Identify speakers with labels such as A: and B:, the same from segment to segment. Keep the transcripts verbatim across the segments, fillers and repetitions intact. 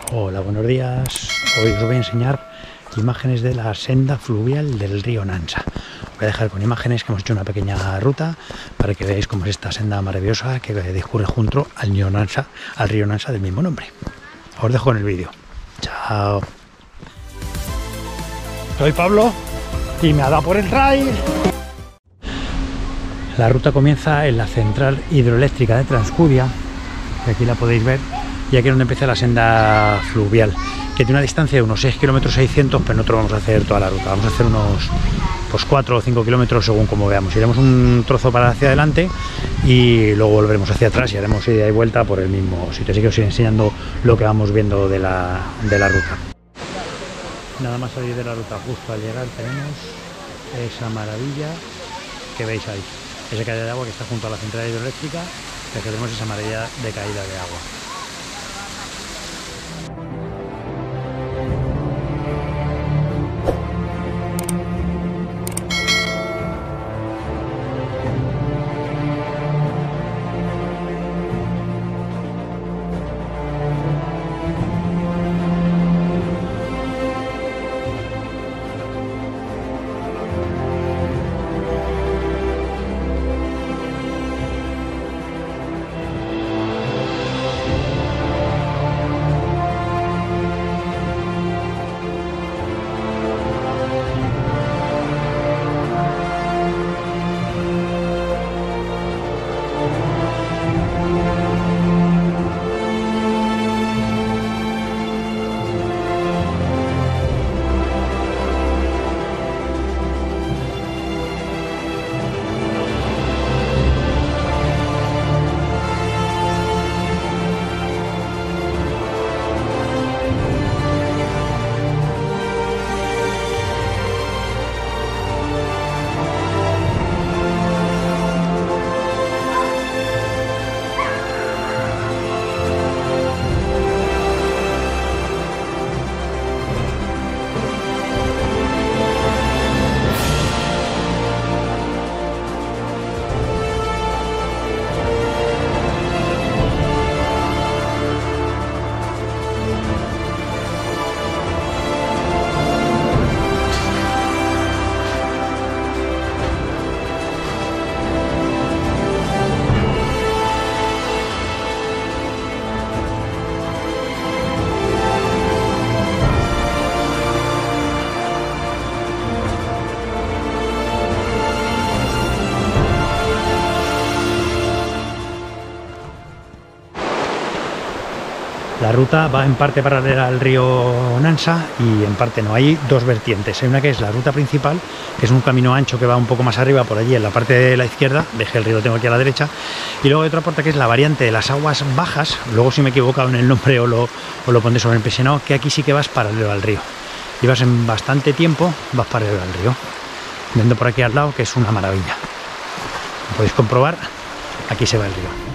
A: Hola, buenos días. Hoy os voy a enseñar imágenes de la senda fluvial del río Nansa. Os voy a dejar con imágenes que hemos hecho una pequeña ruta para que veáis cómo es esta senda maravillosa que discurre junto al río Nansa, al río Nansa del mismo nombre. Os dejo con el vídeo. Chao. Soy Pablo y me ha dado por el trail. La ruta comienza en la central hidroeléctrica de Transcudia, que aquí la podéis ver, y aquí es donde empieza la senda fluvial, que tiene una distancia de unos seis kilómetros seiscientos, pero nosotros vamos a hacer toda la ruta, vamos a hacer unos pues cuatro o cinco kilómetros según como veamos. Iremos un trozo para hacia adelante y luego volveremos hacia atrás y haremos ida y vuelta por el mismo sitio, así que os iré enseñando lo que vamos viendo de la, de la ruta. Nada más salir de la ruta, justo al llegar tenemos esa maravilla que veis ahí, esa caída de agua que está junto a la central hidroeléctrica, que tenemos esa maravilla de caída de agua. La ruta va en parte paralela al río Nansa y en parte no. Hay dos vertientes. Hay una que es la ruta principal, que es un camino ancho que va un poco más arriba, por allí en la parte de la izquierda. Veis que el río lo tengo aquí a la derecha. Y luego hay otra parte que es la variante de las aguas bajas. Luego, si me he equivocado en el nombre o lo, o lo pondré sobre el impresionado, que aquí sí que vas paralelo al río. Y vas en bastante tiempo, vas paralelo al río. Viendo por aquí al lado, que es una maravilla. Como podéis comprobar, aquí se va el río.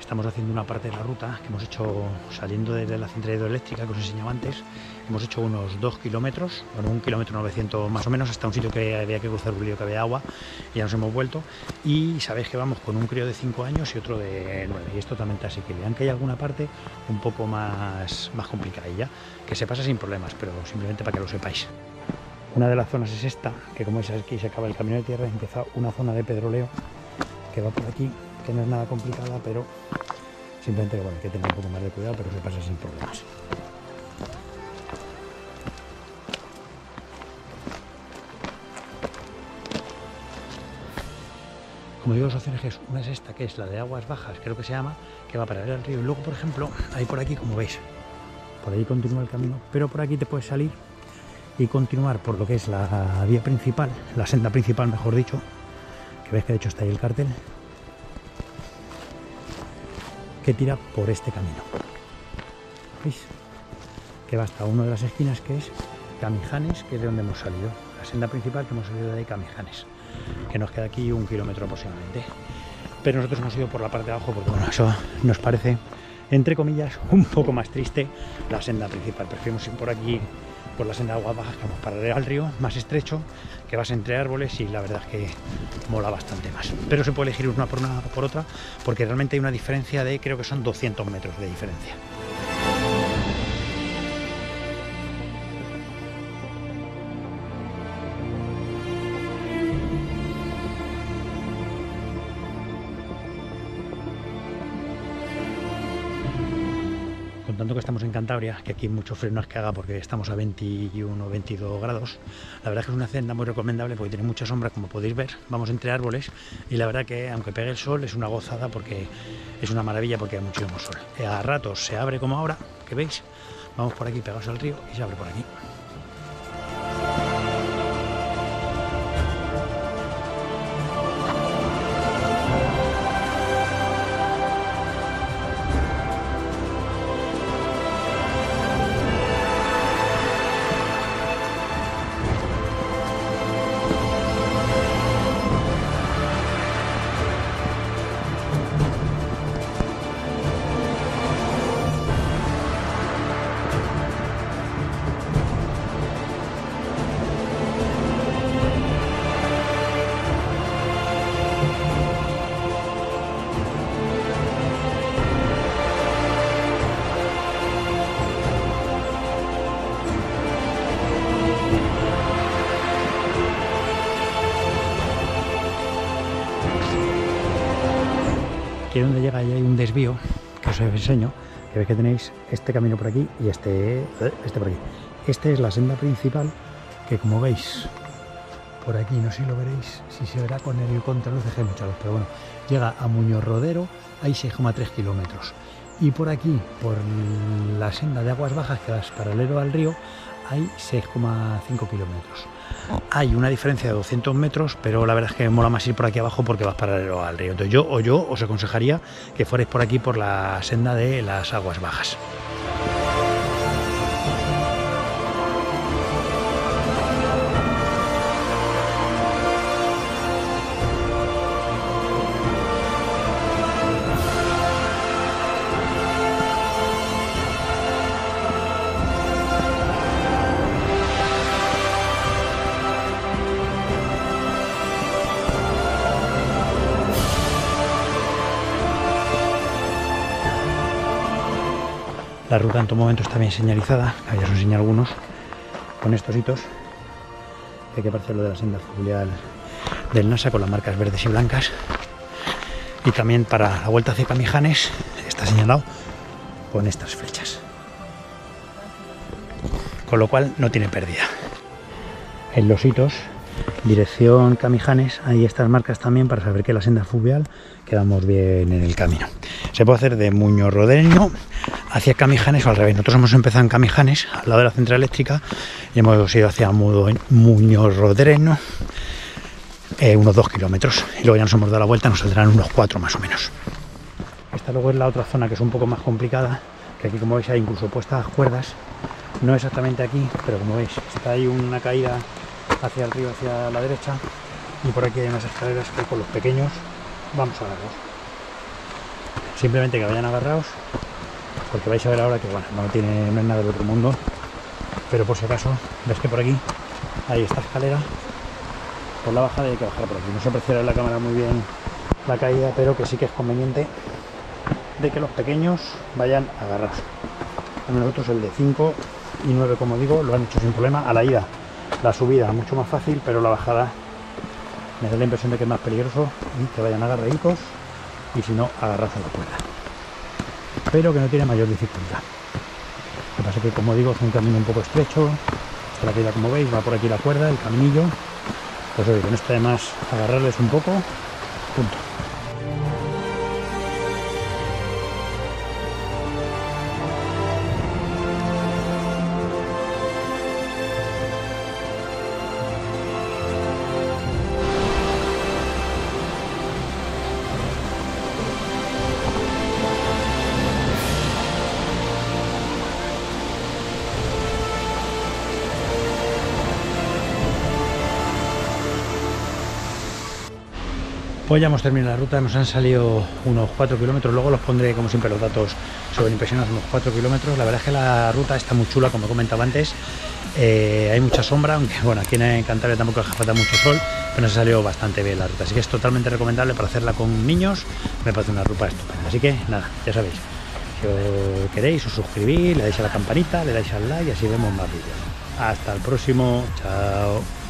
A: estamos haciendo una parte de la ruta que hemos hecho saliendo desde la central hidroeléctrica que os enseñaba antes. Hemos hecho unos dos kilómetros, bueno, un kilómetro novecientos más o menos, hasta un sitio que había que cruzar un río que había agua, y ya nos hemos vuelto. Y sabéis que vamos con un crío de cinco años y otro de nueve, y es totalmente asequible, aunque hay alguna parte un poco más, más complicadilla, que se pasa sin problemas, pero simplemente para que lo sepáis. Una de las zonas es esta, que como veis aquí se acaba el camino de tierra y empieza una zona de pedroleo que va por aquí, que no es nada complicada, pero simplemente que, bueno, hay que tener un poco más de cuidado, pero se pasa sin problemas. Como digo, dos opciones que es, una es esta, que es la de aguas bajas, creo que se llama, que va para el río, y luego, por ejemplo, hay por aquí, como veis, por ahí continúa el camino, pero por aquí te puedes salir y continuar por lo que es la vía principal, la senda principal, mejor dicho, que ves que de hecho está ahí el cartel, que tira por este camino. ¿Veis? Que va hasta una de las esquinas, que es Camijanes, que es de donde hemos salido. La senda principal que hemos salido de ahí, Camijanes, que nos queda aquí un kilómetro aproximadamente. Pero nosotros hemos ido por la parte de abajo porque, bueno, eso nos parece, entre comillas, un poco más triste la senda principal. Preferimos ir por aquí, por la senda de aguas bajas, que vamos para al río, más estrecho, que vas entre árboles, y la verdad es que mola bastante más. Pero se puede elegir una por una por otra, porque realmente hay una diferencia de, creo que son doscientos metros de diferencia. Tanto que estamos en Cantabria, que aquí mucho frío no es que haga porque estamos a veintiuno o veintidós grados, la verdad es que es una senda muy recomendable porque tiene mucha sombra, como podéis ver, vamos entre árboles, y la verdad que aunque pegue el sol es una gozada porque es una maravilla, porque hay muchísimo sol. A ratos se abre como ahora, que veis, vamos por aquí pegados al río y se abre por aquí. Aquí donde llega ya hay un desvío que os enseño, que veis que tenéis este camino por aquí y este, este por aquí. Este es la senda principal, que como veis por aquí, no sé si lo veréis, si se verá con el contraluz, dejé mucha luz, pero bueno, llega a Muñoz Rodero, hay seis coma tres kilómetros. Y por aquí, por la senda de aguas bajas, que vas paralelo al río, hay seis coma cinco kilómetros. Hay una diferencia de doscientos metros, pero la verdad es que mola más ir por aquí abajo porque vas paralelo al río. Entonces yo o yo os aconsejaría que fuerais por aquí, por la senda de las aguas bajas. La ruta en todo momento está bien señalizada, ya os enseño algunos, con estos hitos, que hay que parecer lo de la senda fluvial del NASA, con las marcas verdes y blancas. Y también para la vuelta hacia Camijanes está señalado con estas flechas, con lo cual no tiene pérdida. En los hitos, dirección Camijanes, hay estas marcas también para saber que la senda fluvial, que vamos bien en el camino. Se puede hacer de Muñoz Rodero hacia Camijanes o al revés. Nosotros hemos empezado en Camijanes, al lado de la central eléctrica, y hemos ido hacia Muñoz Rodero, eh, unos dos kilómetros, y luego ya nos hemos dado la vuelta, nos saldrán unos cuatro más o menos. Esta luego es la otra zona que es un poco más complicada, que aquí, como veis, hay incluso puestas cuerdas, no exactamente aquí, pero como veis, está ahí una caída hacia el río, hacia la derecha, y por aquí hay unas escaleras que con los pequeños vamos a verlos. Simplemente que vayan agarrados, porque vais a ver ahora que bueno, no tiene, no es nada del otro mundo, pero por si acaso, ves que por aquí hay esta escalera, por la bajada hay que bajar por aquí. No se apreciará en la cámara muy bien la caída, pero que sí que es conveniente de que los pequeños vayan agarrados. A nosotros el de cinco y nueve, como digo, lo han hecho sin problema. A la ida, la subida mucho más fácil, pero la bajada me da la impresión de que es más peligroso y que vayan agarraditos, y si no, agarrados a la cuerda. Pero que no tiene mayor dificultad. Lo que pasa es que, como digo, es un camino un poco estrecho. Esta la caída, como veis, va por aquí la cuerda, el caminillo. Pues oye, que no está de más agarrarles un poco. Punto. Pues ya hemos terminado la ruta, nos han salido unos cuatro kilómetros, luego los pondré como siempre los datos sobre impresiones, unos cuatro kilómetros. La verdad es que la ruta está muy chula, como comentaba antes, eh, hay mucha sombra, aunque bueno, aquí en Cantabria tampoco hace falta mucho sol, pero nos ha salido bastante bien la ruta, así que es totalmente recomendable para hacerla con niños, me parece una ruta estupenda. Así que nada, ya sabéis, si os queréis os suscribís, le dais a la campanita, le dais al like y así vemos más vídeos. Hasta el próximo, chao.